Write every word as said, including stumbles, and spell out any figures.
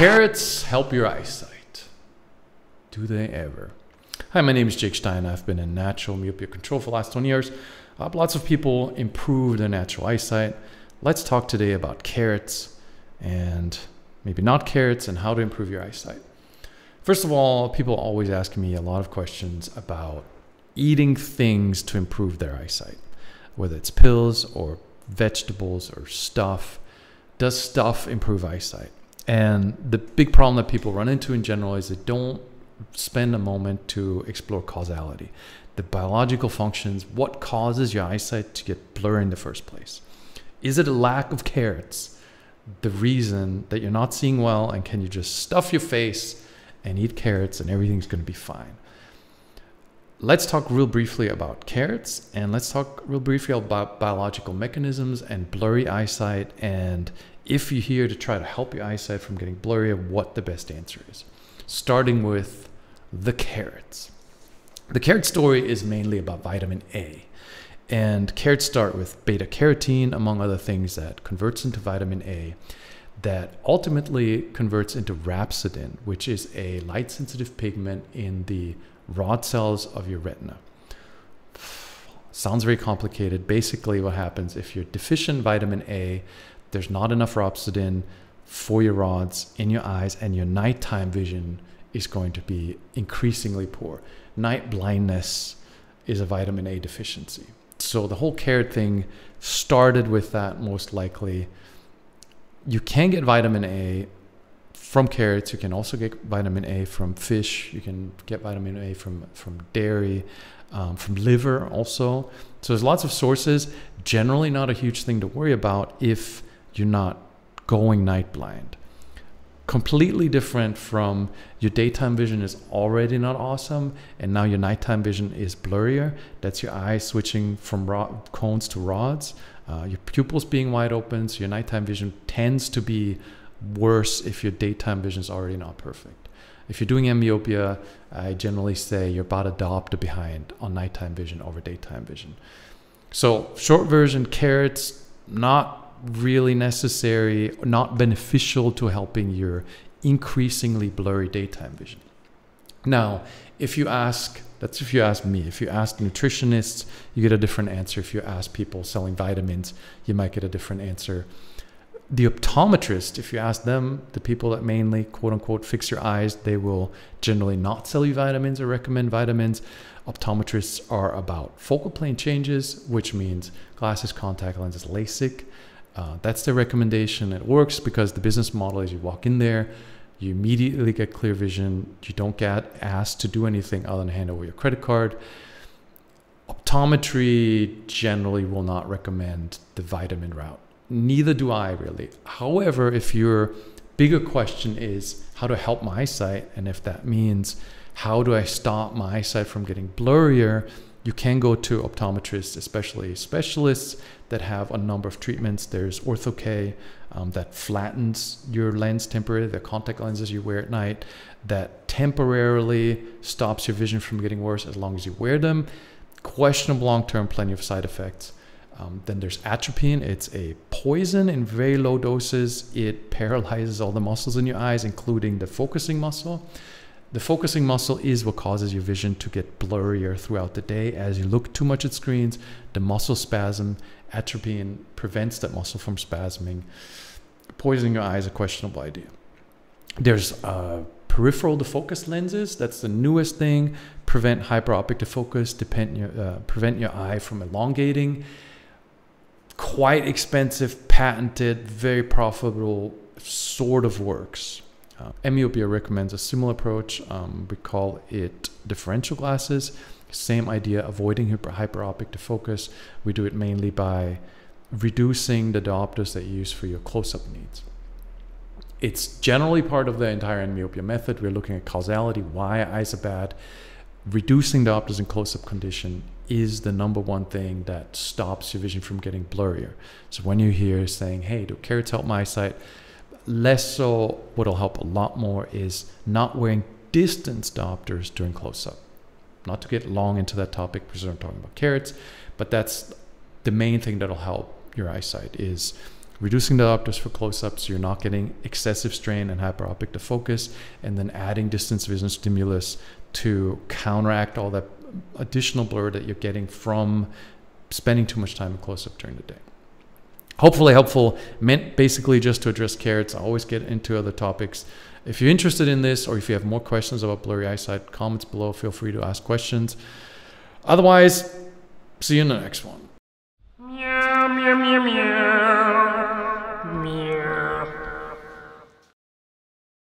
Carrots help your eyesight. Do they ever? Hi, my name is Jake Steiner. I've been in natural myopia control for the last twenty years. Uh, lots of people improve their natural eyesight. Let's talk today about carrots and maybe not carrots and how to improve your eyesight. First of all, people always ask me a lot of questions about eating things to improve their eyesight, whether it's pills or vegetables or stuff. Does stuff improve eyesight? And the big problem that people run into in general is they don't spend a moment to explore causality, the biological functions, what causes your eyesight to get blurry in the first place. Is it a lack of carrots the reason that you're not seeing well, and can you just stuff your face and eat carrots and everything's going to be fine? Let's talk real briefly about carrots, and let's talk real briefly about biological mechanisms and blurry eyesight, and if you're here to try to help your eyesight from getting blurry, what the best answer is. Starting with the carrots. The carrot story is mainly about vitamin A. And carrots start with beta carotene, among other things, that converts into vitamin A, that ultimately converts into rhapsodin, which is a light-sensitive pigment in the rod cells of your retina. Sounds very complicated. Basically, what happens if you're deficient in vitamin A, there's not enough rhapsodin for your rods in your eyes, and your nighttime vision is going to be increasingly poor. Night blindness is a vitamin A deficiency. So the whole carrot thing started with that, most likely. You can get vitamin A from carrots. You can also get vitamin A from fish. You can get vitamin A from, from dairy, um, from liver also. So there's lots of sources. Generally not a huge thing to worry about if you're not going night blind. Completely different from your daytime vision is already not awesome, and now your nighttime vision is blurrier. That's your eyes switching from rod, cones to rods. Uh, your pupils being wide open, so your nighttime vision tends to be worse if your daytime vision is already not perfect. If you're doing Endmyopia, I generally say you're about a diopter behind on nighttime vision over daytime vision. So short version, carrots, not really necessary, not beneficial to helping your increasingly blurry daytime vision. Now, if you ask, that's if you ask me, if you ask nutritionists, you get a different answer. If you ask people selling vitamins, you might get a different answer. The optometrist, if you ask them, the people that mainly quote unquote fix your eyes, they will generally not sell you vitamins or recommend vitamins. Optometrists are about focal plane changes, which means glasses, contact lenses, LASIK. Uh, that's the recommendation. It works because the business model is you walk in there, you immediately get clear vision, you don't get asked to do anything other than hand over your credit card. Optometry generally will not recommend the vitamin route. Neither do I really. However, if your bigger question is how to help my eyesight, and if that means how do I stop my eyesight from getting blurrier, you can go to optometrists, especially specialists that have a number of treatments. There's Ortho-K um, that flattens your lens temporarily, the contact lenses you wear at night, that temporarily stops your vision from getting worse as long as you wear them. Questionable long-term, plenty of side effects. Um, then there's atropine. It's a poison in very low doses. It paralyzes all the muscles in your eyes, including the focusing muscle. The focusing muscle is what causes your vision to get blurrier throughout the day. As you look too much at screens, the muscle spasm, atropine prevents that muscle from spasming. Poisoning your eyes is a questionable idea. There's uh, peripheral defocus lenses. That's the newest thing. Prevent hyperopic defocus, depend your, uh, prevent your eye from elongating. Quite expensive, patented, very profitable, sort of works. Uh, Endmyopia recommends a similar approach. Um, we call it differential glasses. Same idea, avoiding hyper hyperopic defocus. We do it mainly by reducing the diopters that you use for your close-up needs. It's generally part of the entire Endmyopia method. We're looking at causality, why eyes are bad. Reducing diopters in close-up condition is the number one thing that stops your vision from getting blurrier. So when you're here saying, hey, do carrots help my eyesight? Less so, what'll help a lot more is not wearing distance diopters during close-up. Not to get long into that topic because I'm talking about carrots, but that's the main thing that'll help your eyesight is reducing the diopters for close-ups so you're not getting excessive strain and hyperopic defocus, and then adding distance vision stimulus to counteract all that additional blur that you're getting from spending too much time in close-up during the day. Hopefully helpful, meant basically just to address carrots. I always get into other topics. If you're interested in this, or if you have more questions about blurry eyesight, comments below, feel free to ask questions. Otherwise, see you in the next one. Meow, meow, meow, meow.